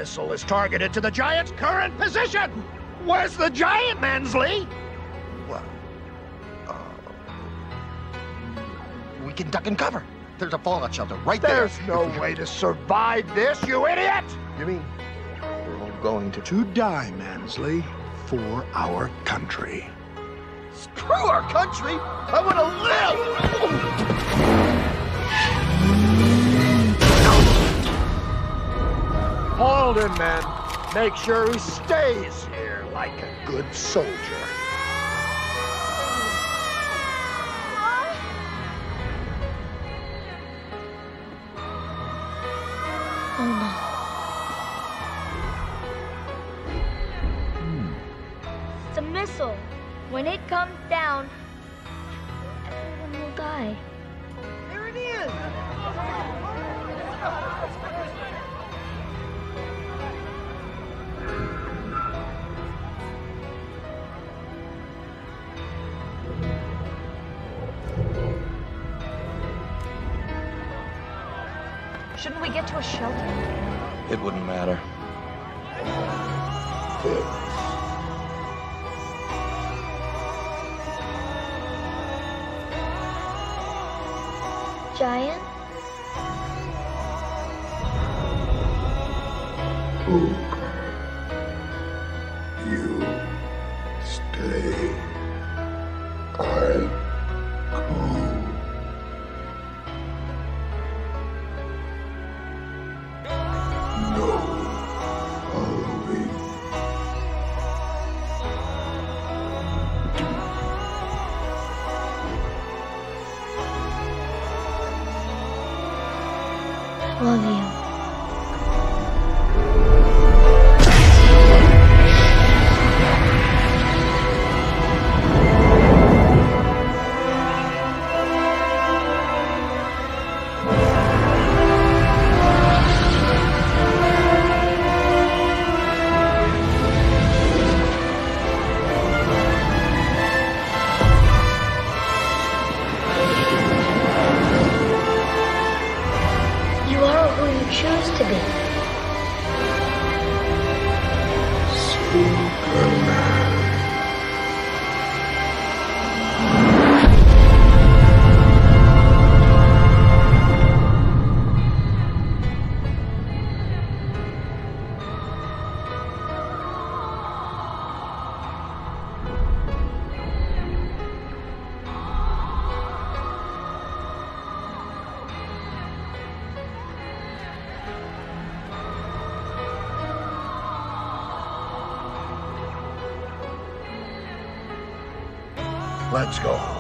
missile is targeted to the giant's current position. Where's the giant, Mansley? Well, we can duck and cover. There's a fallout shelter right there. There's no way to survive this, you idiot! You mean we're all going to... To die, Mansley, for our country. Screw our country! I want to live! Hold him, men. Make sure he stays here like a good soldier. Oh no. It's a missile. When it comes down, everyone will die. There it is! Shouldn't we get to a shelter? It wouldn't matter. Giant? You stay. I go. No following. Love you. You are who you choose to be. Superman. Let's go.